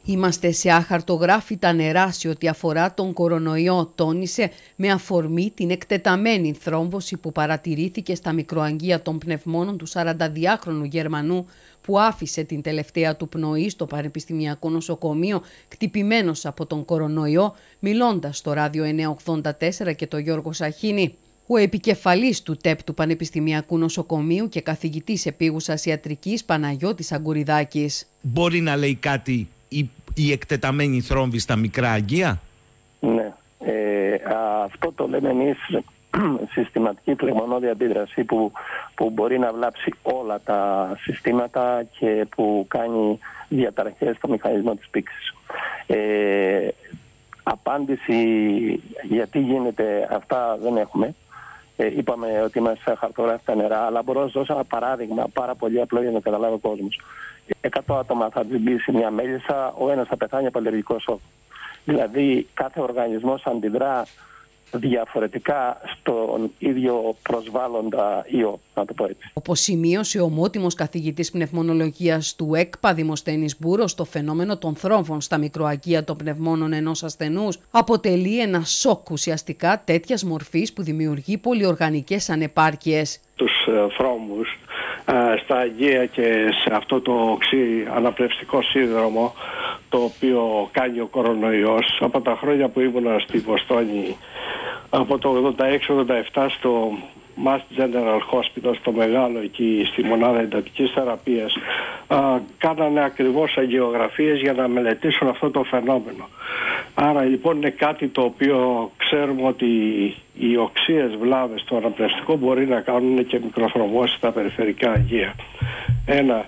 Είμαστε σε αχαρτογράφητα νερά σε ό,τι αφορά τον κορονοϊό, τόνισε με αφορμή την εκτεταμένη θρόμβωση που παρατηρήθηκε στα μικροαγγεία των πνευμόνων του 42χρονου Γερμανού που άφησε την τελευταία του πνοή στο Πανεπιστημιακό Νοσοκομείο κτυπημένος από τον κορονοϊό, μιλώντας στο Ράδιο 984 και το Γιώργο Σαχίνη. Ο επικεφαλής του ΤΕΠ του Πανεπιστημιακού Νοσοκομείου και καθηγητής επίγουσας ιατρικής Παναγιώτης Αγκουριδάκης. Μπορεί να λέει κάτι η εκτεταμένη θρόμβη στα μικρά αγγεία? Ναι. Αυτό το λέμε εμείς συστηματική φλεγμονώδη αντίδραση που μπορεί να βλάψει όλα τα συστήματα και που κάνει διαταραχές στο μηχανισμό της πήξης. Απάντηση γιατί γίνεται αυτά δεν έχουμε. Είπαμε ότι είμαστε σε αχαρτογράφητα νερά, αλλά μπορώ να σας δώσω ένα παράδειγμα πάρα πολύ απλό για να καταλάβει ο κόσμος. 100 άτομα θα τσιμπήσει μια μέλισσα, ο ένας θα πεθάνει από αλλεργικό σοκ. Δηλαδή κάθε οργανισμός αντιδρά διαφορετικά στον ίδιο προσβάλλοντα ιό, να το πω έτσι. Όπως σημείωσε ο ομότιμος καθηγητής πνευμονολογίας του ΕΚΠΑ Δημοσθένης Μπούρος, το φαινόμενο των θρόμβων στα μικροαγγεία των πνευμόνων ενός ασθενούς αποτελεί ένα σοκ ουσιαστικά τέτοιας μορφής που δημιουργεί πολυοργανικές ανεπάρκειες. Τους θρόμβους στα αγγεία και σε αυτό το οξύ αναπνευστικό σύνδρομο το οποίο κάνει ο κορονοϊός από τα χρόνια που ήμουνα στη Βοστόνη από το 86-87 στο Mass General Hospital, στο μεγάλο εκεί στη μονάδα εντατικής θεραπείας, κάνανε ακριβώς αγγειογραφίες για να μελετήσουν αυτό το φαινόμενο. Άρα λοιπόν είναι κάτι το οποίο ξέρουμε ότι οι οξείες βλάβες στο αναπνευστικό μπορεί να κάνουν και μικροθρομώσεις στα περιφερικά αγγεία. Ένα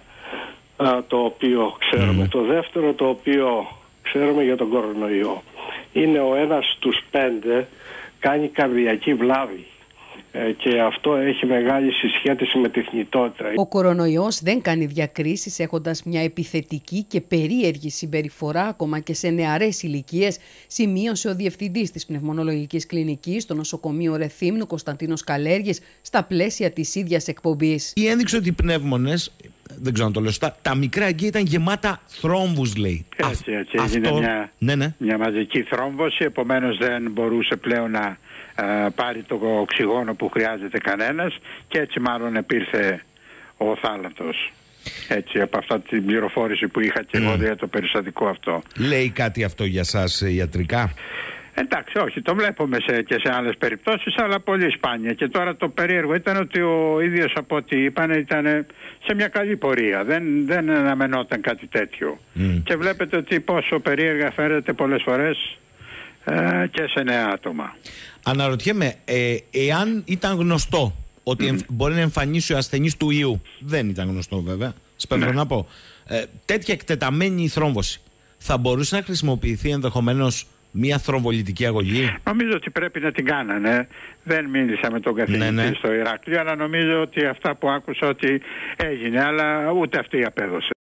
το οποίο ξέρουμε. Το δεύτερο το οποίο ξέρουμε για τον κορονοϊό είναι ο ένας στους 5 κάνει καρδιακή βλάβη και αυτό έχει μεγάλη συσχέτιση με τη θνητότητα. Ο κορονοϊός δεν κάνει διακρίσεις, έχοντας μια επιθετική και περίεργη συμπεριφορά ακόμα και σε νεαρές ηλικίες, σημείωσε ο διευθυντής της πνευμονολογικής κλινικής στο νοσοκομείο Ρεθύμνου Κωνσταντίνος Καλέργης στα πλαίσια της ίδιας εκπομπής. Η ένδειξη ότι οι πνεύμονες, δεν ξέρω να το λέω σωστά, τα μικρά αγγεία ήταν γεμάτα θρόμβους, λέει. Έτσι, έγινε μια μαζική θρόμβωση, επομένως δεν μπορούσε πλέον να πάρει το οξυγόνο που χρειάζεται κανένας και έτσι μάλλον επήρθε ο θάνατος. Έτσι, από αυτά την πληροφόρηση που είχα και εγώ για το περιστατικό αυτό. Λέει κάτι αυτό για σας ιατρικά? Εντάξει, όχι, το βλέπουμε και σε άλλες περιπτώσεις, αλλά πολύ σπάνια. Και τώρα το περίεργο ήταν ότι ο ίδιος, από ό,τι είπαν, ήταν σε μια καλή πορεία. Δεν αναμενόταν κάτι τέτοιο. Και βλέπετε ότι πόσο περίεργα φέρεται πολλές φορές και σε νέα άτομα. Αναρωτιέμαι, εάν ήταν γνωστό ότι μπορεί να εμφανίσει ο ασθενής του ιού, δεν ήταν γνωστό βέβαια, σπέβρω να πω, τέτοια εκτεταμένη θρόμβωση θα μπορούσε να χρησιμοποιηθεί ενδεχομένως μια θρομβολιτική αγωγή? Νομίζω ότι πρέπει να την κάνανε. Δεν μίλησα με τον καθηγητή στο Ηράκλειο, αλλά νομίζω ότι αυτά που άκουσα ότι έγινε, αλλά ούτε αυτή απέδωσε.